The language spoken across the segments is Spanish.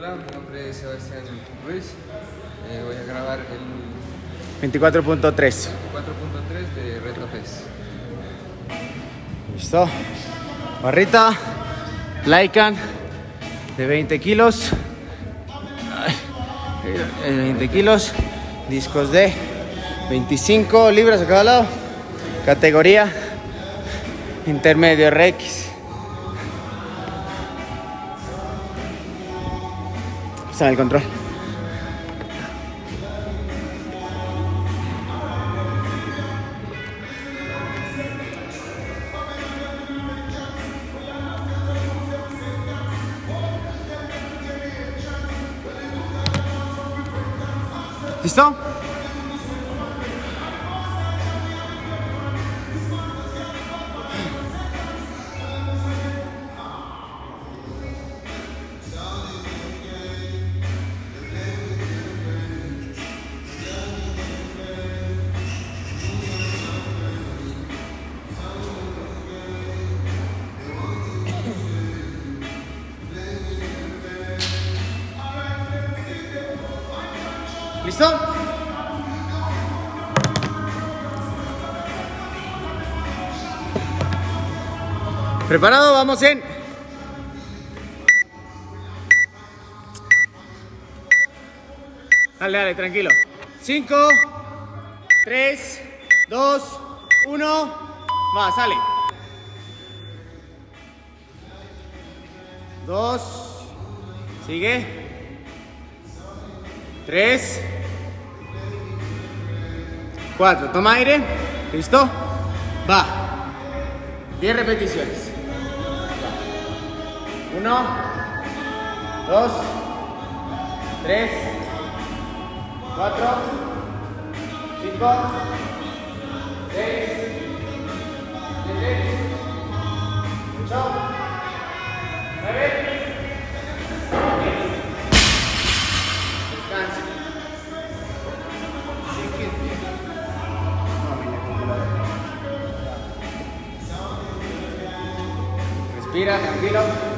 Hola, mi nombre es Sebastián Ruiz. Voy a grabar el 24.3 de Reto Fest. Listo. Barrita Lycan de 20 kilos. 20 kilos. Discos de 25 libras a cada lado. Categoría intermedio RX. Está en el control. ¿Listo? ¿Listo? ¿Preparado? Vamos en. Dale, dale, tranquilo. 5, 3, 2, 1. Va, sale. 2. Sigue. 3. 4. Toma aire. ¿Listo? Va. 10 repeticiones. 1, 2, 3, 4, 5, 6, 7, 8, 9, 10. Descansa. Respira, tranquilo.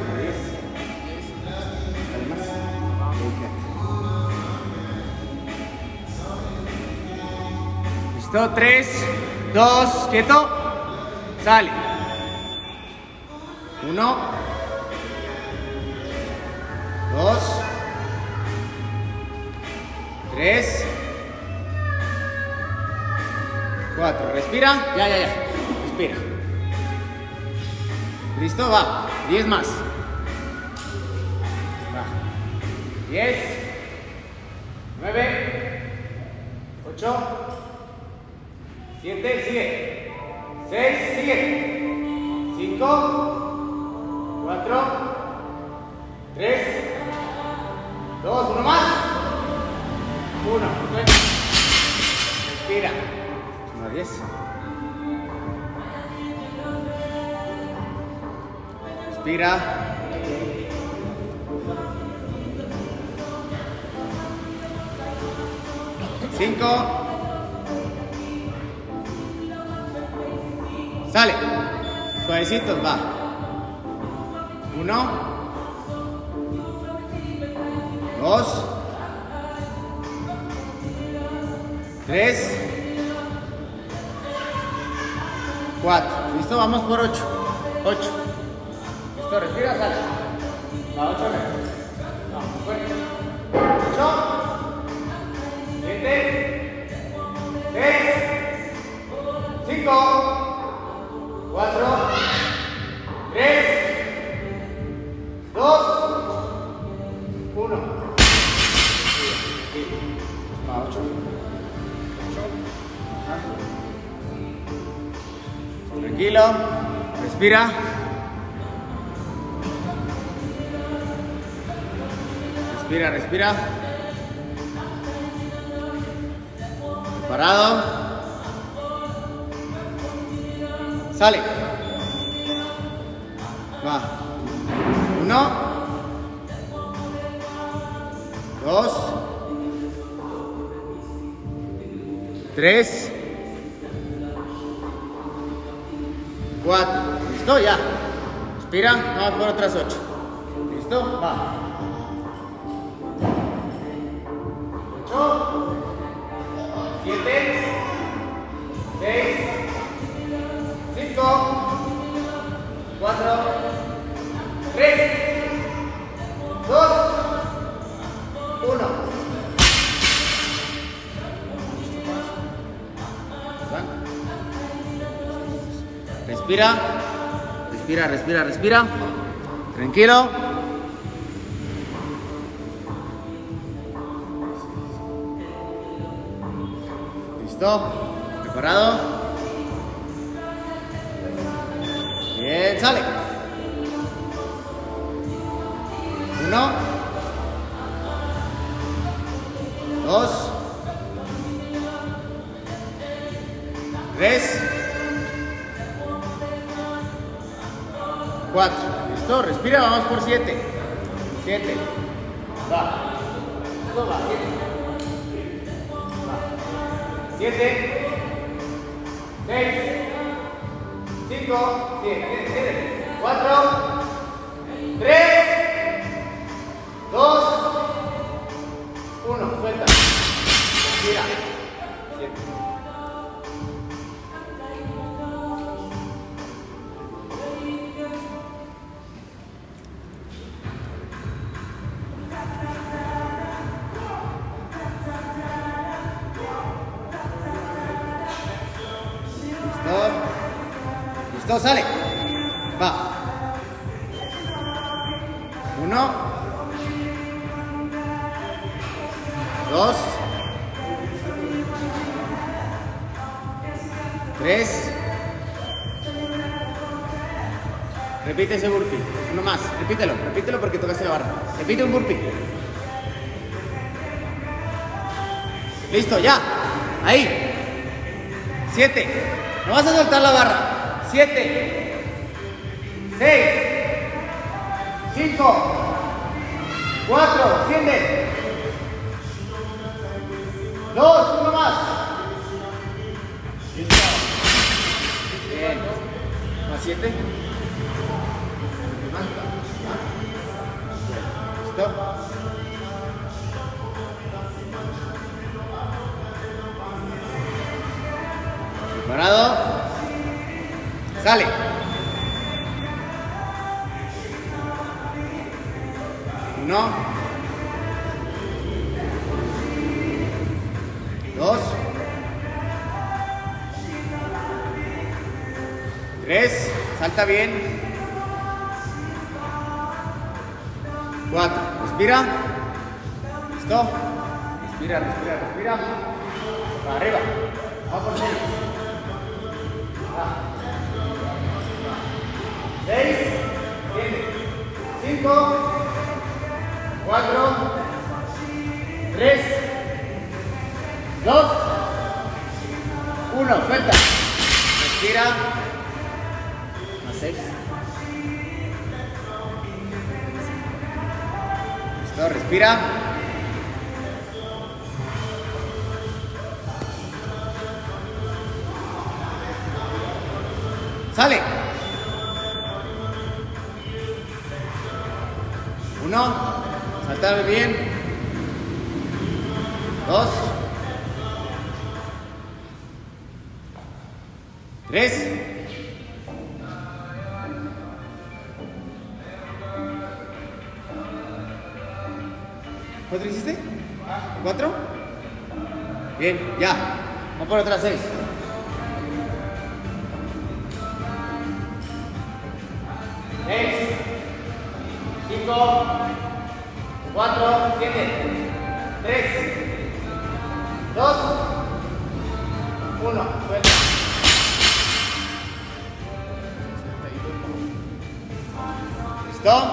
Listo, 3, 2, quieto. Sale. 1, 2, 3, 4. Respira. Ya. Respira. Listo, va. 10 más. Va. 10, 9, 8, 7, sigue. 6, sigue. 5, 4, 3, 2, 1 más. 1. Respira. 10. Respira. 5. Sale. Suavecitos, va. 1, 2, 3, 4. Listo, vamos por 8. 8. Listo, respira, sale. Va, 8 menos. Vamos, fuerte. 8, 7, 6, 5, 4, 3, 2, 1. Va, 8. Tranquilo. Respira. Respira. Preparado. Sale. Va. 1, 2, 3, 4. ¿Listo? Ya. Respira. Vamos por otras 8. ¿Listo? Va. 4, 3, 2, 1. Respira, respira, respira, respira. Tranquilo. ¿Listo? ¿Preparado? Bien, sale. 1, 2, 3, 4. ¿Listo? Respira, vamos por 7. 7. Va. Esto va, 7. 7. 6. 5. 7. 4. 3. 2. 1. Suelta. Respira. 7. Listo, sale. Va. 1, 2, 3. Repite ese burpee. Uno más. Repítelo porque tocaste la barra. Repite un burpee. Listo, ya. Ahí. 7. No vas a soltar la barra. 7, 6, 5, 4, asciende. 2, uno más. Listo. Bien. Más 7. Listo. Preparado. Sale. 1, 2, 3. Salta bien. 4. Respira. Listo. Respira, respira, respira. Para arriba. Vamos por 6. 6, 5, 4, 3, 2, 1. Suelta. Respira. Más 6. Listo, respira. Sale. 1, saltar bien. 2, 3, 4 hiciste. 4. Bien, ya. Vamos por otras 6. 6, 5, 4, 7, 3, 2, 1. Suelta. ¿Listo?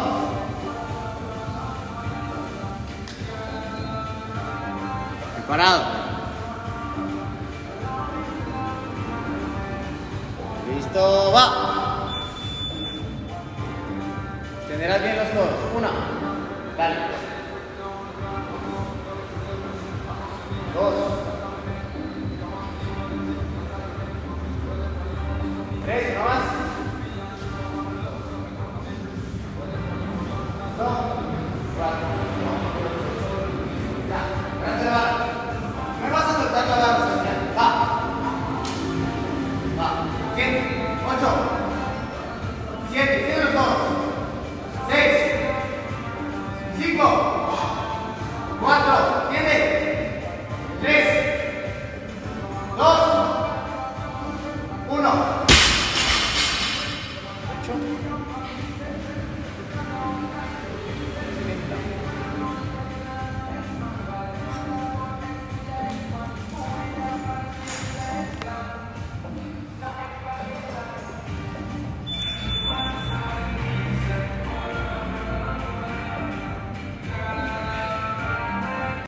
Preparado. Listo, va. Extenderás bien los codos. 1. Dale. 2. 3. Uno más. 2. 4. Ya. Grandes la barra. No vas a soltar la barra, Sebastián. Va. Va. 7. 8. 7. 1.